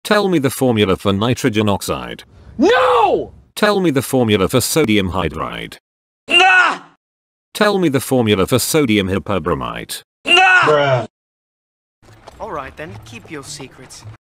Tell me the formula for nitrogen oxide. No! Tell me the formula for sodium hydride. Ah! Tell me the formula for sodium hyperbromite. Ah! Alright then, keep your secrets.